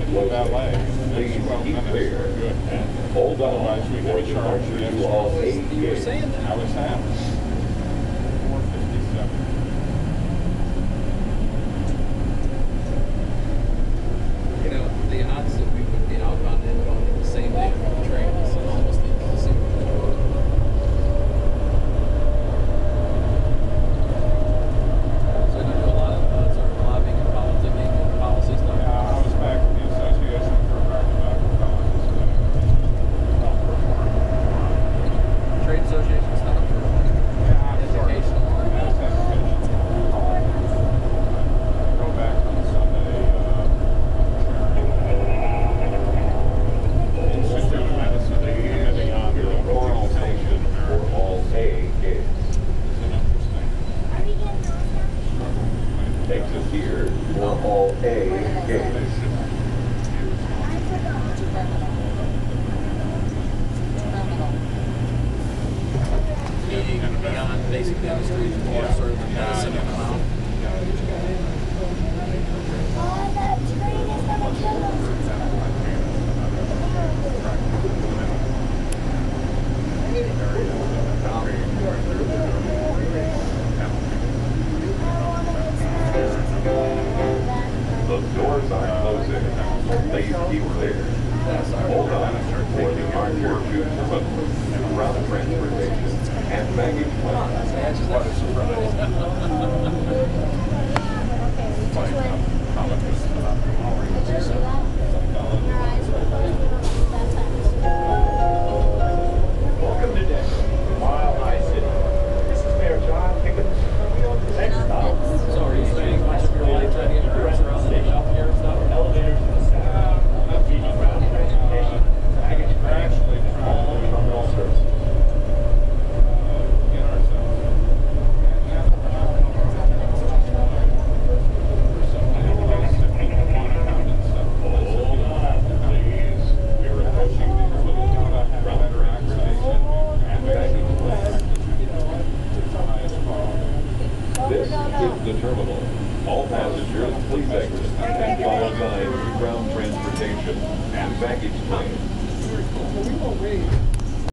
valet. Please keep clear. Good. Hold on Otherwise, we for could charge departure the to all extra. 8 You were gates. saying that. I was half. 457. You know, the odds that we would be outbound and inbound in the same day on the train is almost inconceivable. So you do a lot of sort of lobbying and politicking and policy stuff. Yeah, I was back at the association for about Trade association stuff or educational. Go back on Sunday. Institute of Medicine, heading on the oral Station for all A gates. is an interesting struggle. Exit here for all A gates. Beyond basic dentistry and more sort of the medicine and amount. The doors are closing. Please keep clear. Hold on for departure to route transportation and baggage claim. That's what a surprise. Welcome today, Mile High City. This is Mayor John Higgins. Next stop, So are you spending much of your life trying to get your arms around the healthcare stuff? elevators to the south, feeding route transportation, baggage claim, all terminal services. Get ourselves. Hold on, please. We were pushing these little better access and baggage claim. This is the terminal. All passengers, please exit and follow signs, ground transportation, and baggage claim. We will wait.